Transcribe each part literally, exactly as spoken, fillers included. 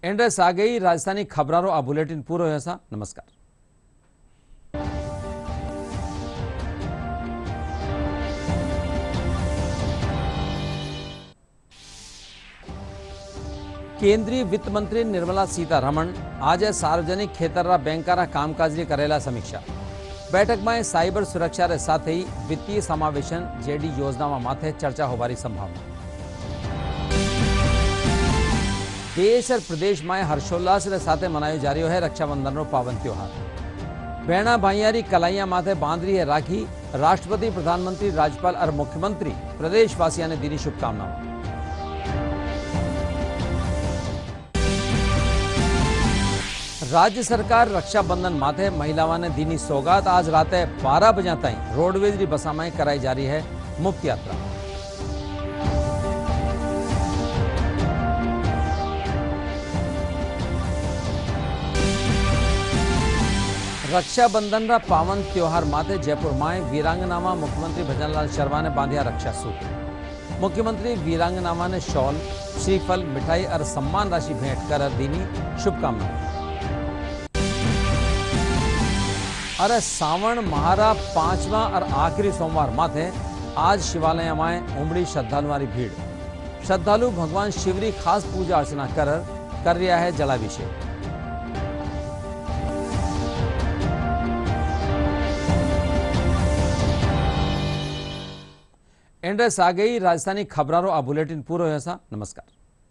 Andreas आ गई राजधानी खबरारो आ bulletin पूरो होया। नमस्कार। केंद्रीय वित्त मंत्री निर्मला सीतारमण आज सार्वजनिक क्षेत्रना बैंकना कामकाजनी करेला समीक्षा। बैठक में साइबर सुरक्षा रे साथ ही वित्तीय समावेशन जेडी योजना माथे चर्चा होवारी संभावना। देश और प्रदेश में हर्षोल्लास रे साथ मनायो जा रह्यो है रक्षाबंधन रो पावन त्योहार। बहना भाईयारी कलाइया माथे बांध रही है राखी। राष्ट्रपति, प्रधानमंत्री, राज्यपाल और मुख्यमंत्री प्रदेशवासियों ने दी शुभकामनाएं। राज्य सरकार रक्षाबंधन माथे महिलाओं ने दी सौगात। आज रात बारह बजे तक रोडवेज की बसा में कराई जा रही है मुफ्त यात्रा। रक्षाबंधन रा पावन त्योहार माथे जयपुर में वीरांगनामा मुख्यमंत्री भजनलाल शर्मा ने बांधिया रक्षा सूत्र। मुख्यमंत्री वीरांगनामा ने शॉल, श्रीफल, मिठाई और सम्मान राशि भेंट कर दीनी शुभकामनाएं। अरे सावन महारा पांचवा और आखिरी सोमवार माथे आज शिवालय में उमड़ी श्रद्धालुओं की भीड़। श्रद्धालु भगवान शिवरी खास पूजा अर्चना कर कर रहा है जलाभिषेक। एंड्रेस आ गई राजधानी खबरारो आ बुलेटिन पूरो होया। नमस्कार।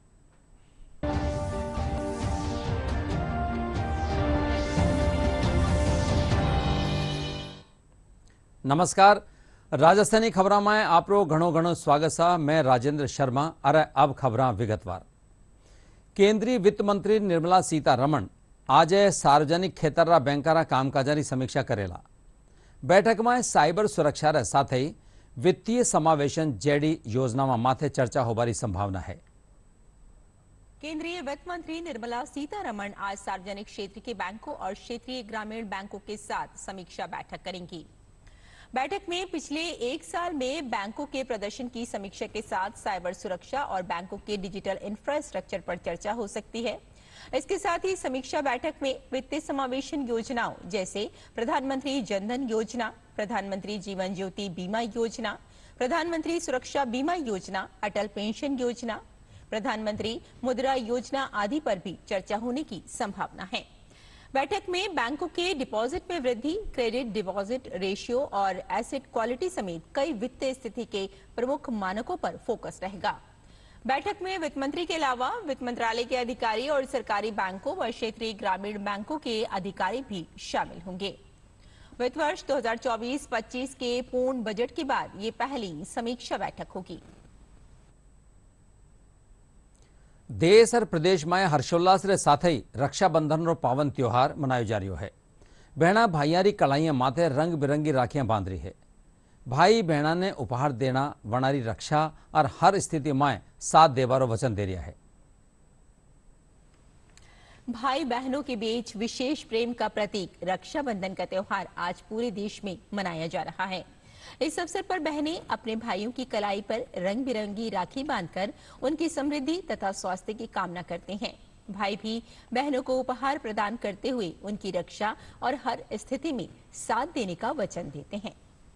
नमस्कार। राजस्थानी खबर में आपरो घणो घणो स्वागत है। मैं राजेंद्र शर्मा। अरे अब खबर विगतवार। केंद्रीय वित्त मंत्री निर्मला सीतारमण आज सार्वजनिक क्षेत्रना बैंकना कामकाजनी समीक्षा करेला। बैठक में साइबर सुरक्षा रे साथ ही वित्तीय समावेशन जेडी योजना माथे चर्चा होवारी संभावना है। केंद्रीय वित्त मंत्री निर्मला सीतारमण आज सार्वजनिक क्षेत्र के बैंकों और क्षेत्रीय ग्रामीण बैंकों के साथ समीक्षा बैठक करेंगी। बैठक में पिछले एक साल में बैंकों के प्रदर्शन की समीक्षा के साथ साइबर सुरक्षा और बैंकों के डिजिटल इंफ्रास्ट्रक्चर पर चर्चा हो सकती है। इसके साथ ही समीक्षा बैठक में वित्तीय समावेशन योजनाओं जैसे प्रधानमंत्री जनधन योजना, प्रधानमंत्री जीवन ज्योति बीमा योजना, प्रधानमंत्री सुरक्षा बीमा योजना, अटल पेंशन योजना, प्रधानमंत्री मुद्रा योजना आदि पर भी चर्चा होने की संभावना है। बैठक में बैंकों के डिपॉजिट में वृद्धि, क्रेडिट डिपॉजिट रेशियो और एसेट क्वालिटी समेत कई वित्तीय स्थिति के प्रमुख मानकों पर फोकस रहेगा। बैठक में वित्त मंत्री के अलावा वित्त मंत्रालय के अधिकारी और सरकारी बैंकों व क्षेत्रीय ग्रामीण बैंकों के अधिकारी भी शामिल होंगे। वित्त वर्ष दो हज़ार चौबीस पच्चीस के पूर्ण बजट के बाद ये पहली समीक्षा बैठक होगी। देश और प्रदेश में हर्षोल्लास रे साथ ही रक्षाबंधन रो पावन त्योहार मनायो जा रह्यो है। बहना भाईयारी कलाइया माथे रंग बिरंगी राखियां बांध रही है। भाई बहना ने उपहार देना, वनारी रक्षा और हर स्थिति में साथ देवारो वचन दे रहा है। भाई बहनों के बीच विशेष प्रेम का प्रतीक रक्षाबंधन का त्योहार आज पूरे देश में मनाया जा रहा है। इस अवसर पर बहनें अपने भाइयों की कलाई पर रंग बिरंगी राखी बांधकर उनकी समृद्धि तथा स्वास्थ्य की कामना करते हैं। भाई भी बहनों को उपहार प्रदान करते हुए उनकी रक्षा और हर स्थिति में साथ देने का वचन देते हैं।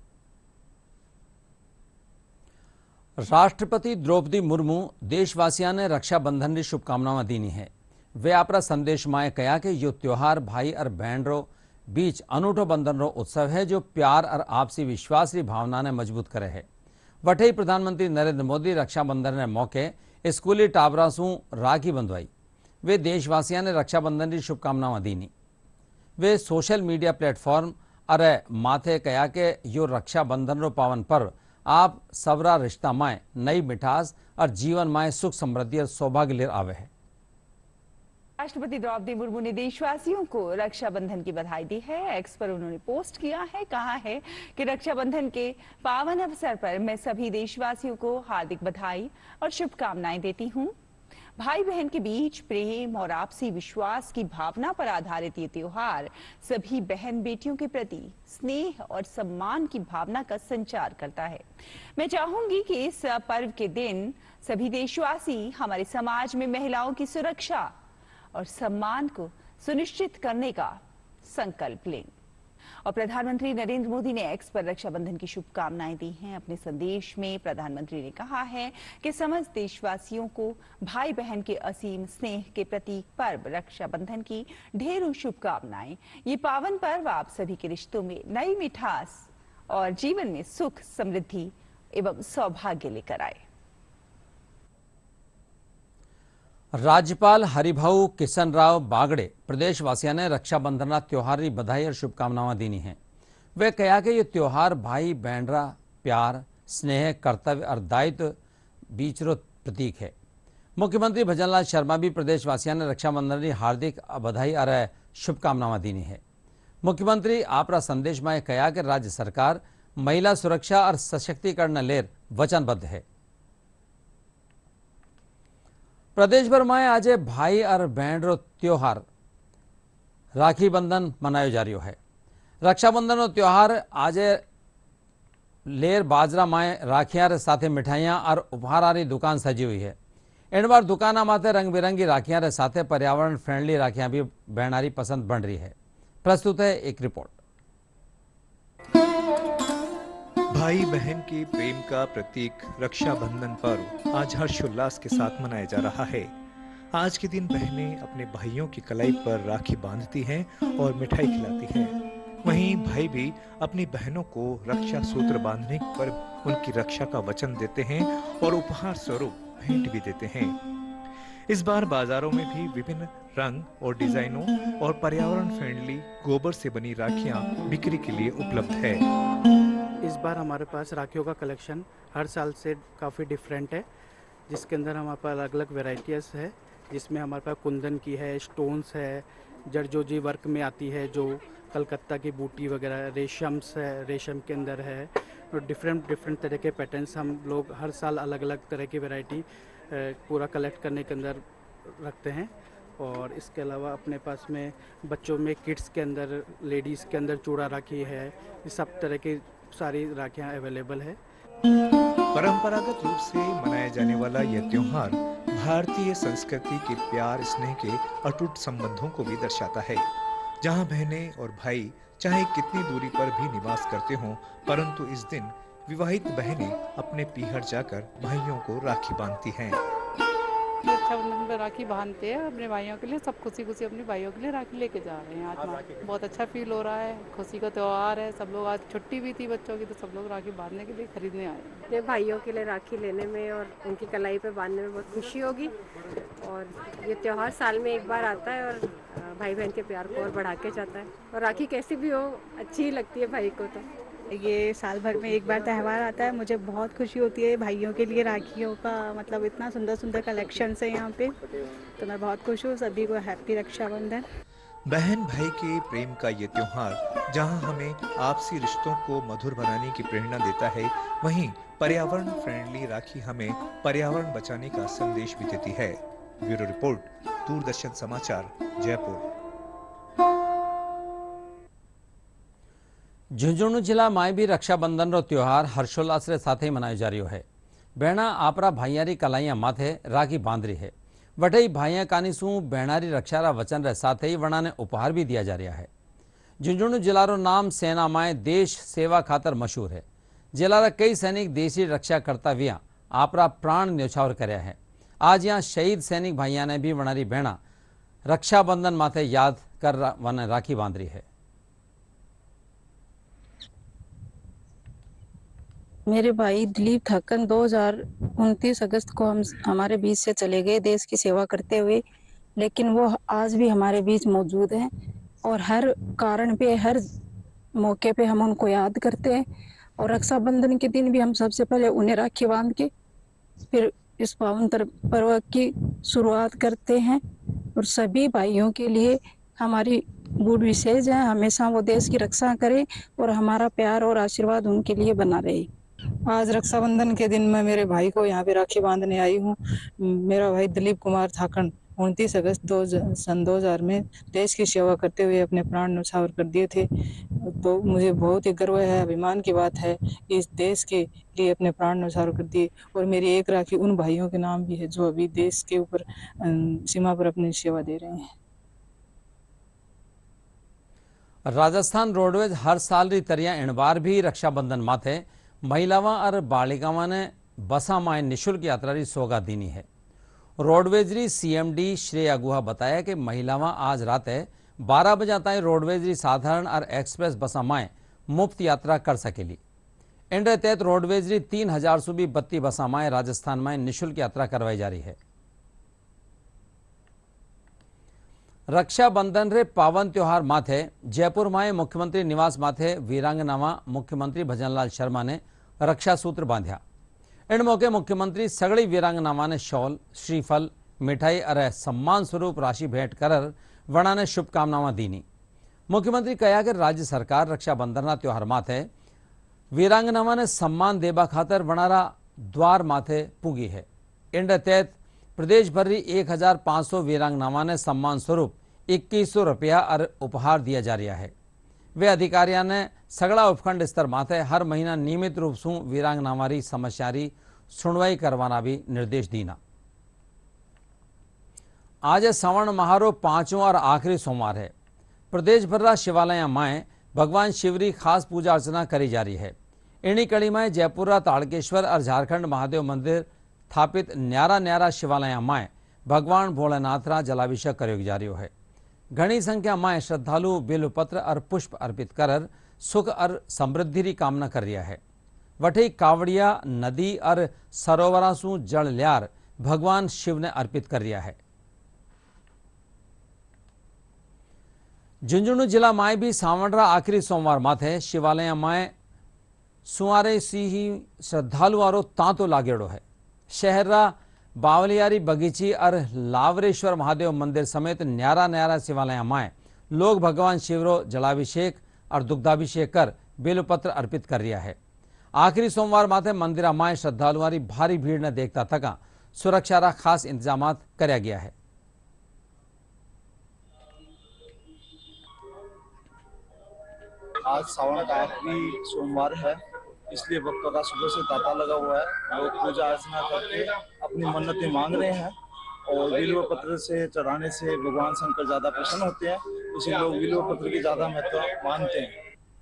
राष्ट्रपति द्रौपदी मुर्मू देशवासियों ने रक्षाबंधन की शुभकामनाएं दी है। वे अपना संदेश में कहा कि यो त्योहार भाई और बहन रो बीच अनूठो बंधन रो उत्सव है जो प्यार और आपसी विश्वास की भावना ने मजबूत करे है। वठे प्रधानमंत्री नरेंद्र मोदी रक्षाबंधन के मौके स्कूली टाबरा सू राखी बंधवाई। वे देशवासियों ने रक्षाबंधन की शुभकामनाएं दी। वे सोशल मीडिया प्लेटफॉर्म अरे माथे कहा कि यो रक्षाबंधन रो पावन पर्व आप सबरा रिश्ता में नई मिठास और जीवन में सुख समृद्धि और सौभाग्य ले आवे है। राष्ट्रपति द्रौपदी मुर्मू ने देशवासियों को रक्षाबंधन की बधाई दी है। एक्स पर उन्होंने पोस्ट किया है, कहा है कि रक्षाबंधन के पावन अवसर पर मैं सभी देशवासियों को हार्दिक बधाई और शुभकामनाएं देती हूं। भाई बहन के बीच प्रेम और आपसी विश्वास की भावना पर आधारित ये त्योहार सभी बहन बेटियों के प्रति स्नेह और सम्मान की भावना का संचार करता है। मैं चाहूंगी कि इस पर्व के दिन सभी देशवासी हमारे समाज में महिलाओं की सुरक्षा और सम्मान को सुनिश्चित करने का संकल्प लें। और प्रधानमंत्री नरेंद्र मोदी ने एक्स पर रक्षाबंधन की शुभकामनाएं दी हैं। अपने संदेश में प्रधानमंत्री ने कहा है कि समस्त देशवासियों को भाई बहन के असीम स्नेह के प्रतीक पर्व रक्षाबंधन की ढेरों शुभकामनाएं। ये पावन पर्व आप सभी के रिश्तों में नई मिठास और जीवन में सुख, समृद्धि एवं सौभाग्य लेकर आए। राज्यपाल हरिभाऊ किशन राव बागड़े प्रदेशवासियों ने रक्षाबंधन त्योहार की बधाई और शुभकामनाएं दी हैं। वे कहा कि यह त्यौहार भाई बहनरा प्यार, स्नेह, कर्तव्य और दायित्व बीचरो प्रतीक है। मुख्यमंत्री भजनलाल शर्मा भी प्रदेशवासियों ने रक्षाबंधन की हार्दिक बधाई और शुभकामनाएं दी हैं। मुख्यमंत्री आपरा संदेश में कहा कि राज्य सरकार महिला सुरक्षा और सशक्तिकरण लेर वचनबद्ध है। प्रदेश भर में आज भाई और बहन रो त्योहार राखी बंधन मनायो जा रहा है। रक्षाबंधन रो त्योहार आज लेर बाजरा में राखियां रे साथे मिठाइयां और उपहार री दुकान सजी हुई है। इन बार दुकाना माथे रंग बिरंगी राखियां रे साथे पर्यावरण फ्रेंडली राखियां भी बहनारी पसंद बन रही है। प्रस्तुत है एक रिपोर्ट। भाई बहन के प्रेम का प्रतीक रक्षाबंधन पर्व आज हर्षोल्लास के साथ मनाया जा रहा है। आज के दिन बहनें अपने भाइयों की कलाई पर राखी बांधती हैं और मिठाई खिलाती हैं। वहीं भाई भी अपनी बहनों को रक्षा सूत्र बांधने पर उनकी रक्षा का वचन देते हैं और उपहार स्वरूप भेंट भी देते हैं। इस बार बाजारों में भी विभिन्न रंग और डिजाइनों और पर्यावरण फ्रेंडली गोबर से बनी राखियां बिक्री के लिए उपलब्ध है। इस बार हमारे पास राखियों का कलेक्शन हर साल से काफ़ी डिफरेंट है, जिसके अंदर हमारे पास अलग अलग वेराइटीज़ है, जिसमें हमारे पास कुंदन की है, स्टोन्स है, जरजोजी वर्क में आती है, जो कलकत्ता की बूटी वगैरह, रेशम्स है, रेशम के अंदर है, और डिफरेंट डिफरेंट तरह के पैटर्न्स हम लोग हर साल अलग अलग तरह की वैरायटी पूरा कलेक्ट करने के अंदर रखते हैं। और इसके अलावा अपने पास में बच्चों में किड्स के अंदर, लेडीज़ के अंदर चूड़ा राखी है, इस सब तरह की सारी राखियां अवेलेबल है। परंपरागत रूप से मनाया जाने वाला यह त्योहार भारतीय संस्कृति के प्यार, स्नेह के अटूट संबंधों को भी दर्शाता है। जहां बहनें और भाई चाहे कितनी दूरी पर भी निवास करते हों, परंतु इस दिन विवाहित बहनें अपने पीहर जाकर भाइयों को राखी बांधती हैं। रक्षाबंधन में राखी बांधते हैं अपने भाइयों के लिए। सब खुशी खुशी अपने भाइयों के लिए राखी लेके जा रहे हैं। आज बहुत अच्छा फील हो रहा है, खुशी का त्योहार है। सब लोग, आज छुट्टी भी थी बच्चों की, तो सब लोग राखी बांधने के लिए खरीदने आए। ये भाइयों के लिए राखी लेने में और उनकी कलाई पे बांधने में बहुत खुशी होगी। और ये त्योहार साल में एक बार आता है और भाई बहन के प्यार को और बढ़ा के जाता है। और राखी कैसी भी हो, अच्छी ही लगती है भाई को। तो ये साल भर में एक बार त्यौहार आता है, मुझे बहुत खुशी होती है भाइयों के लिए राखियों का। मतलब इतना सुंदर सुंदर कलेक्शन है यहाँ पे, तो मैं बहुत खुश हूँ। सभी को हैप्पी रक्षाबंधन। बहन भाई के प्रेम का ये त्योहार जहां हमें आपसी रिश्तों को मधुर बनाने की प्रेरणा देता है, वहीं पर्यावरण फ्रेंडली राखी हमें पर्यावरण बचाने का संदेश भी देती है। ब्यूरो रिपोर्ट, दूरदर्शन समाचार, जयपुर। झुंझुनू जिला में भी रक्षाबंधन रो त्योहार हर्षोल्लास रे साथ ही मनायो जा रहा है। बहना आपरा भाइयारी कलाइया माथे राखी बांध रही है। वटई भाइया कानीसू बहनारी रक्षा रा वचन रे साथ ही वणा ने उपहार भी दिया जा रहा है। झुंझुनू जिला रो नाम सेना में देश सेवा खातर मशहूर है। जिला रा कई सैनिक देशी रक्षा करता हुआ आपरा प्राण न्यौछावर कर्या है। आज यहाँ शहीद सैनिक भाइया ने भी वणारी बहना रक्षाबंधन माथे याद कर वन राखी बांध रही है। मेरे भाई दिलीप ठाकन दो हज़ार उनतीस अगस्त को हम हमारे बीच से चले गए देश की सेवा करते हुए, लेकिन वो आज भी हमारे बीच मौजूद हैं और हर कारण पे, हर मौके पे हम उनको याद करते हैं। और रक्षाबंधन के दिन भी हम सबसे पहले उन्हें राखी बांध के फिर इस पावन पर्व की शुरुआत करते हैं। और सभी भाइयों के लिए हमारी गुड विशेष है, हमेशा वो देश की रक्षा करे और हमारा प्यार और आशीर्वाद उनके लिए बना रहे। आज रक्षाबंधन के दिन मैं मेरे भाई को यहाँ पे राखी बांधने आई हूँ। मेरा भाई दिलीप कुमार थाकन उनतीस अगस्त दो सन दो हज़ार में देश की सेवा करते हुए अपने प्राण न्यौछावर कर दिए थे। तो मुझे बहुत ही गर्व है, अभिमान की बात है कि इस देश के लिए अपने प्राण न्यौछावर कर दिए। और मेरी एक राखी उन भाइयों के नाम भी है जो अभी देश के ऊपर सीमा पर अपनी सेवा दे रहे हैं। राजस्थान रोडवेज हर साल री तरिया इन बार भी रक्षाबंधन माथे महिलावां और बालिकावां ने बसा माए निशुल्क यात्रा री सौगात दीनी है। रोडवेज री सीएमडी श्रेय अगुहा बताया कि महिलावां आज राते बारह बजे ताई रोडवेज री साधारण और एक्सप्रेस बसा माए मुफ्त यात्रा कर सकेली। इन तहत रोडवेज री तीन हजार सुबी बत्ती बसा माए राजस्थान में निशुल्क यात्रा करवाई जा रही है। रक्षाबंधन रे पावन त्योहार माथे जयपुर में मुख्यमंत्री निवास माथे वीरांगनावा मुख्यमंत्री भजनलाल शर्मा ने रक्षा सूत्र बांध्या। इन मौके मुख्यमंत्री सगड़ी वीरांगनावा ने शॉल, श्रीफल, मिठाई और सम्मान स्वरूप राशि भेंट कर वणा ने शुभकामनावां दीनी। मुख्यमंत्री कहा कि राज्य सरकार रक्षाबंधन त्योहार माथे वीरांगनावा ने सम्मान देबा खातर वणारा द्वार माथे पूगी है। इन तहत प्रदेश भर री एक हजार पांच सौ वीरांगनावा ने सम्मान स्वरूप इक्कीस सौ रुपया और उपहार दिया जा रहा है। वे अधिकारियों ने सगड़ा उपखंड स्तर माथे हर महीना नियमित रूप से वीरांगनावा री समस्या री सुनवाई करवाना भी निर्देश दीना। आज श्रावण महारो पांचवा और आखिरी सोमवार है। प्रदेश भर रा शिवालय माए भगवान शिवरी खास पूजा अर्चना करी जा रही है। इन्हीं कड़ी में जयपुर ताड़केश्वर और झारखंड महादेव मंदिर स्थापित न्यारा न्यारा शिवालय माए भगवान भोलेनाथ रा जलाभिषेक करो जा रही है। घनी संख्या में श्रद्धालु बेलपत्र और पुष्प अर्पित कर सुख और समृद्धि की कामना कर रहा है। वठी कावड़िया नदी और सरोवरा सु जल ल्यार भगवान शिव ने अर्पित कर रहा है। झुंझुनू जिला में भी सावण आखिरी सोमवार माथे शिवालय में सुआरे सी ही श्रद्धालु वारो तांतो लागेड़ो है। शहर रा बावलियारी बगीची और लावरेश्वर महादेव मंदिर समेत न्यारा न्यारा शिवालय में लोग भगवान शिवरो जलाभिषेक और दुग्धाभिषेक कर बेलपत्र अर्पित कर रहा है। आखिरी सोमवार माथे मंदिर में श्रद्धालुओं की भारी भीड़ ने देखता थका सुरक्षा रा खास इंतजाम करया गया है। आज सावन का आखिरी सोमवार है, इसलिए भक्तों का सुबह से तांता लगा हुआ है। लोग पूजा अर्चना करके अपनी मन्नतें मांग रहे हैं और बिल्व पत्र से चढ़ाने से भगवान शंकर ज्यादा प्रसन्न होते हैं, इसलिए लोग बिल्व पत्र की ज्यादा महत्व मानते हैं।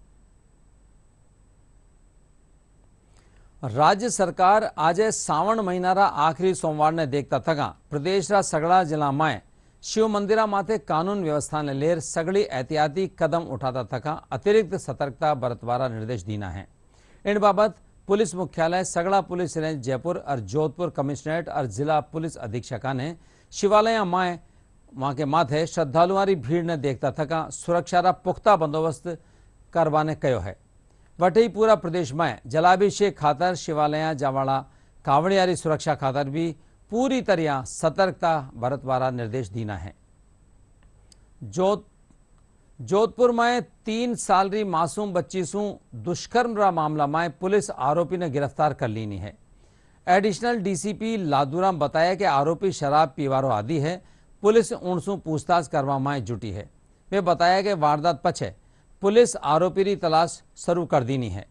राज्य सरकार आज सावन महीना रा आखिरी सोमवार ने देखता थका प्रदेश रा सगड़ा जिला में शिव मंदिरा माथे कानून व्यवस्था ने लेर सगड़ी एहतियाती कदम उठाता थका अतिरिक्त सतर्कता बरतवारा निर्देश दीना है। इन बाबत पुलिस मुख्यालय सगड़ा पुलिस रेंज जयपुर और जोधपुर कमिश्नरेट और जिला पुलिस अधीक्षका ने शिवालय माए वहां के माथे श्रद्धालुओं की भीड़ ने देखता थका सुरक्षा रा पुख्ता बंदोबस्त करवाने कहो है। वही पूरा प्रदेश में जलाभिषेक खातर शिवालय जावाड़ा कावड़ियारी सुरक्षा खातर भी पूरी तरह सतर्कता बरतवारा निर्देश दीना है। जोध जोधपुर में तीन साल री मासूम बच्ची सु दुष्कर्म रा मामला में पुलिस आरोपी ने गिरफ्तार कर लीनी है। एडिशनल डीसीपी लादूराम बताया कि आरोपी शराब पीवारो आदि है। पुलिस उनसु पूछताछ करवा में जुटी है। वे बताया कि वारदात पछे पुलिस आरोपी री तलाश शुरू कर दीनी है।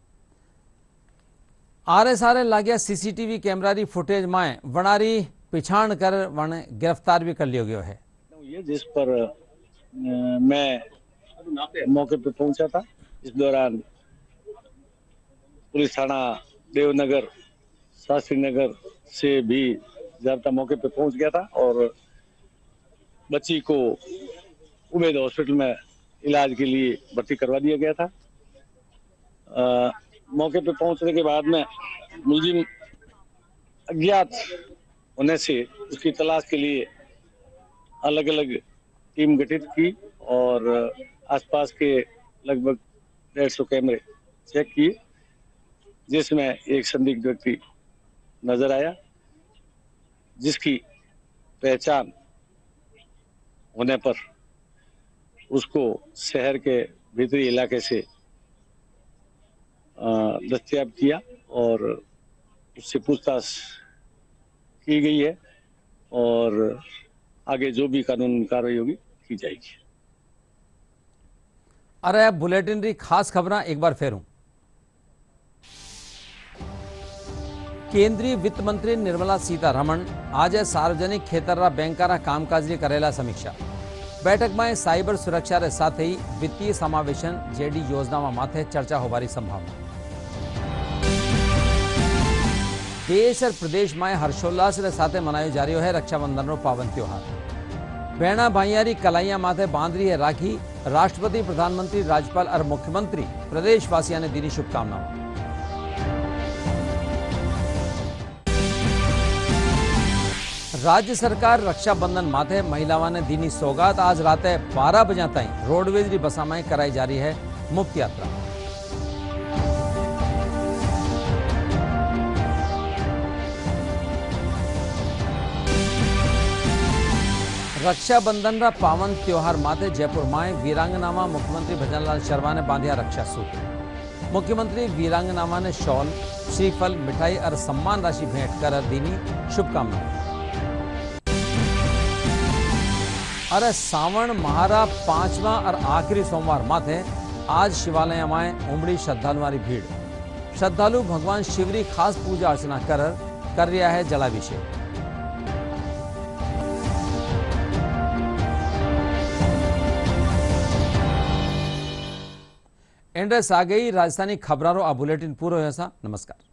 आरे सारे लाग्या सीसीटीवी कैमरा री फुटेज में वनारी पिछाण कर वन गिरफ्तार भी कर लिया गया है। ये जिस पर आ, मैं मौके पर पहुंचा था, इस दौरान पुलिस थाना देवनगर शास्त्री नगर से भी जाब्ता मौके पर पहुंच गया था और बच्ची को उमेद हॉस्पिटल में इलाज के लिए भर्ती करवा दिया गया था। आ, मौके पर पहुंचने के बाद में मुलजिम अज्ञात होने से उसकी तलाश के लिए अलग अलग टीम गठित की और आसपास के लगभग डेढ़ सौ कैमरे चेक किए, जिसमें एक संदिग्ध व्यक्ति नजर आया जिसकी पहचान होने पर उसको शहर के भीतरी इलाके से दस्तयाब किया और उससे पूछताछ की गई है और आगे जो भी कानूनी कार्रवाई होगी की जाएगी। अरे बुलेटिन री खास खबर एक बार फिर हूं। केंद्रीय वित्त मंत्री निर्मला सीतारमण आज सार्वजनिक क्षेत्र बैंकर कामकाज की करेला समीक्षा। बैठक में साइबर सुरक्षा रे साथ ही वित्तीय समावेशन जेडी योजना माथे चर्चा होवारी संभावना। देश और प्रदेश में हर्षोल्लास रे साथ मनायो जा रही है रक्षाबंधन रो पावन त्योहार। बहना भाईयारी कलाइया माथे बांध रही है राखी। राष्ट्रपति, प्रधानमंत्री, राज्यपाल और मुख्यमंत्री प्रदेशवासियों ने दी शुभकामनाएं। राज्य सरकार रक्षाबंधन माथे महिलाओं ने दी सौगात। आज रात बारह बजे तक रोडवेज री बसा में कराई जा रही है मुफ्त यात्रा। रक्षाबंधन रा पावन त्योहार माथे जयपुर में वीरांगनामा मुख्यमंत्री भजनलाल शर्मा ने बांधिया रक्षा सूत्र। मुख्यमंत्री वीरांगनामा ने शॉल, श्रीफल, मिठाई और सम्मान राशि भेंट कर दीनी शुभकामनाएं। अरे सावन महारा पांचवा और आखिरी सोमवार माथे आज शिवालय में उमड़ी श्रद्धालुओं की भीड़। श्रद्धालु भगवान शिवरी खास पूजा अर्चना कर कर रहा है जलाभिषेक। एंड्रेस आ गई राजस्थानी खबरों आ बुलेटिन पूरा हो। नमस्कार।